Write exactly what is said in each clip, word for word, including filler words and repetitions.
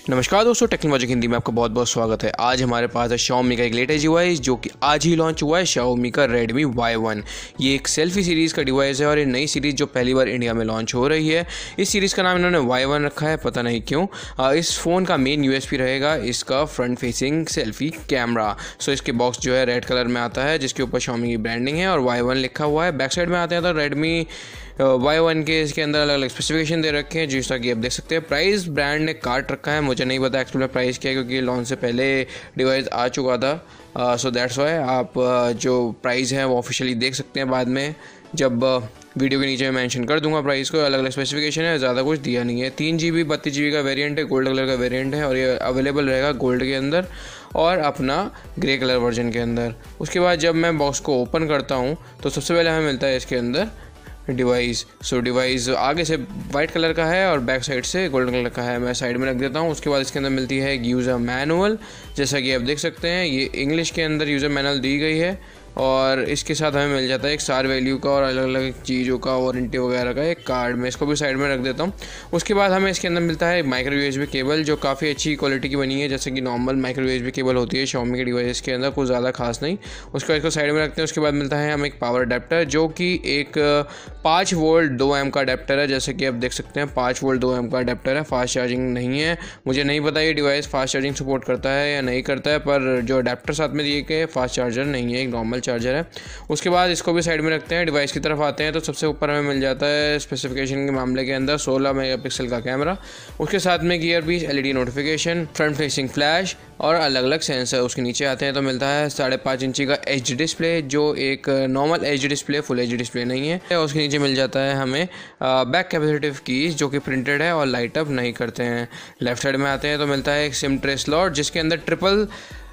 नमस्कार दोस्तों, टेक्नोलॉजी हिंदी में आपका बहुत बहुत स्वागत है। आज हमारे पास है Xiaomi का एक लेटेस्ट डिवाइस जो कि आज ही लॉन्च हुआ है, Xiaomi का Redmi वाई वन। ये एक सेल्फी सीरीज़ का डिवाइस है और ये नई सीरीज़ जो पहली बार इंडिया में लॉन्च हो रही है। इस सीरीज़ का नाम इन्होंने वाई वन रखा है, पता नहीं क्यों। इस फ़ोन का मेन यूएसपी रहेगा इसका front facing selfie camera. So इसके बॉक्स जो है रेड कलर में आता है जिसके ऊपर Xiaomi की ब्रांडिंग है और वाई वन लिखा हुआ है। बैक साइड में आते हैं तो Redmi वाई वन के इसके अंदर अलग अलग स्पेसिफिकेशन दे रखे हैं जैसा कि आप देख सकते हैं। प्राइस ब्रांड ने काट रखा है, मुझे नहीं पता एक्चुअली प्राइस क्या है क्योंकि लॉन्च से पहले डिवाइस आ चुका था। सो दैट्स वाई आप uh, जो प्राइस है वो ऑफिशियली देख सकते हैं बाद में, जब uh, वीडियो के नीचे मैं मेंशन कर दूंगा प्राइस को। अलग अलग स्पेसिफिकेशन है, ज़्यादा कुछ दिया नहीं है। तीन जी बी बत्तीस जी बी का वेरिएंट है, गोल्ड कलर का वेरिएंट है और ये अवेलेबल रहेगा गोल्ड के अंदर और अपना ग्रे कलर वर्जन के अंदर। उसके बाद जब मैं बॉक्स को ओपन करता हूँ तो सबसे पहले हमें मिलता है इसके अंदर डिवाइस। सो डिवाइस आगे से वाइट कलर का है और बैक साइड से गोल्डन कलर का है। मैं साइड में रख देता हूँ। उसके बाद इसके अंदर मिलती है एक यूज़र मैनुअल, जैसा कि आप देख सकते हैं ये इंग्लिश के अंदर यूज़र मैनुअल दी गई है और इसके साथ हमें मिल जाता है एक स्टार वैल्यू का और अलग अलग चीज़ों का वारंटी वगैरह का एक कार्ड। मैं इसको भी साइड में रख देता हूँ। उसके बाद हमें इसके अंदर मिलता है माइक्रो यूएसबी केबल जो काफ़ी अच्छी क्वालिटी की बनी है, जैसे कि नॉर्मल माइक्रो यूएसबी केबल होती है Xiaomi के डिवाइस के अंदर, कुछ ज़्यादा खास नहीं। उसके बाद इसको साइड में रखते हैं। उसके बाद मिलता है हमें एक पावर अडेप्टर जो कि एक पाँच वोल्ट दो एम का अडेप्टर है, जैसे कि आप देख सकते हैं पाँच वोल्ट दो एम का अडेप्टर है। फास्ट चार्जिंग नहीं है, मुझे नहीं पता ये डिवाइस फास्ट चार्जिंग सपोर्ट करता है या नहीं करता है, पर जो अडेप्टर साथ में दिए गए फास्ट चार्जर नहीं है, एक नॉर्मल चार्जर है। उसके बाद इसको भी साइड में रखते हैं। डिवाइस की तरफ आते हैं तो सबसे ऊपर हमें मिल जाता है स्पेसिफिकेशन के मामले के अंदर सोलह मेगापिक्सल का कैमरा, उसके साथ में gear piece, LED notification, front facing flash और अलग अलग सेंसर। उसके नीचे आते हैं तो मिलता है साढ़े पाँच इंची का एच डी डिस्प्ले जो एक normal H D display, full H D display नहीं है। उसके नीचे मिल जाता है हमें बैक कैपेसिटिव कीज जो कि प्रिंटेड है और लाइट अप नहीं करते हैं। लेफ्ट साइड में आते हैं तो मिलता है एक सिम ट्रे स्लॉट जिसके अंदर ट्रिपल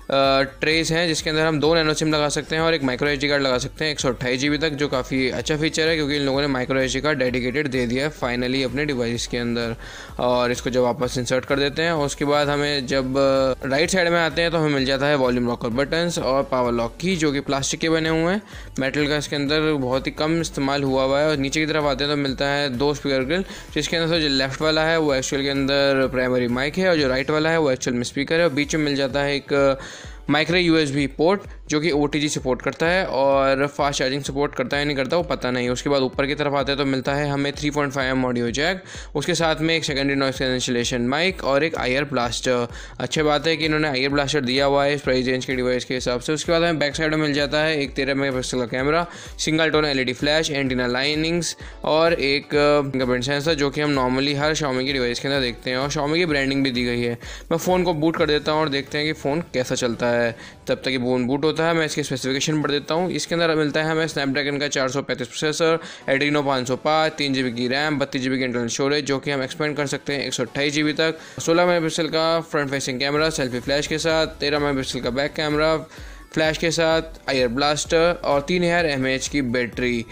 ट्रेस हैं, जिसके अंदर हम दो नैनो सिम लगा सकते हैं और एक माइक्रो एसडी कार्ड लगा सकते हैं एक सौ अट्ठाईस जी बी तक, जो काफ़ी अच्छा फीचर है क्योंकि इन लोगों ने माइक्रो एसडी कार्ड डेडिकेटेड दे दिया है फाइनली अपने डिवाइस के अंदर। और इसको जब वापस इंसर्ट कर देते हैं, उसके बाद हमें जब राइट साइड में आते हैं तो हमें मिल जाता है वॉल्यूम लॉकर बटन्स और पावर लॉक की जो कि प्लास्टिक के बने हुए हैं, मेटल का इसके अंदर बहुत ही कम इस्तेमाल हुआ हुआ है। और नीचे की तरफ आते हैं तो मिलता है दो स्पीकर ग्रिल, जिसके अंदर जो लेफ्ट वाला है वो एक्चुअल के अंदर प्राइमरी माइक है और जो राइट वाला है वो एक्चुअल में स्पीकर है। और बीच में मिल जाता है एक माइक्रो यूएसबी पोर्ट जो कि ओटीजी सपोर्ट करता है और फास्ट चार्जिंग सपोर्ट करता है नहीं करता वो पता नहीं। उसके बाद ऊपर की तरफ आते हैं तो मिलता है हमें three point five M audio jack, उसके साथ में एक सेकेंडरी नॉइस कैंसिलेशन माइक और एक आईआर ब्लास्टर। अच्छी बात है कि इन्होंने आईआर ब्लास्टर दिया हुआ है इस प्राइस रेंज के डिवाइस के हिसाब से। उसके बाद हमें बैक साइड में मिल जाता है एक तेरह मेगापिक्सल का camera, single tone LED flash, antenna linings और एक फिंगरप्रिंट सेंसर जो कि हम नॉर्मली हर Xiaomi के डिवाइस के अंदर देखते हैं और Xiaomi की ब्रांडिंग भी दी गई है। मैं फ़ोन को बूट कर देता हूँ और देखते हैं कि फ़ोन कैसा चलता है। तब तक फोन बूट होता है मैं इसकी स्पेसिफिकेशन पढ़ देता हूँ। इसके अंदर मिलता है हमें स्नैपड्रैगन का चार सौ पैंतीस प्रोसेसर, एड्रीनो पाँच सौ पाँच, तीन जी बी की रैम, बत्तीस जी बी की इंटरनल स्टोरेज जो कि हम एक्सपेंड कर सकते हैं एक सौ अट्ठाईस जी बी तक, सोलह मेगापिक्सल का front facing camera selfie flash के साथ, तेरह मेगापिक्सल का बैक कैमरा फ्लैश के साथ, आईआर ब्लास्टर और तीन हज़ार एम ए एच की बैटरी।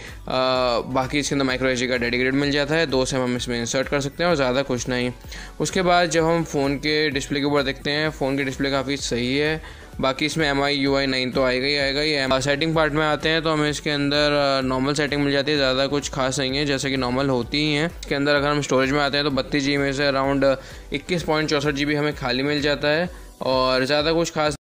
बाकी इसके अंदर माइक्रो एसडी का डेडिकेटेड मिल जाता है, दो सिम हम इसमें इंसर्ट कर सकते हैं और ज़्यादा कुछ नहीं। उसके बाद जब हम फ़ोन के डिस्प्ले के ऊपर देखते हैं, फ़ोन की डिस्प्ले काफ़ी सही है। बाकी इसमें M I U I nine तो आएगा ही आएगा ही। सेटिंग पार्ट में आते हैं तो हमें इसके अंदर नॉर्मल सेटिंग मिल जाती है, ज़्यादा कुछ खास नहीं है जैसे कि नॉर्मल होती ही हैं। इसके अंदर अगर हम स्टोरेज में आते हैं तो बत्तीस जी बी में से अराउंड इक्कीस पॉइंट चौंसठ जी बी हमें खाली मिल जाता है और ज़्यादा कुछ खास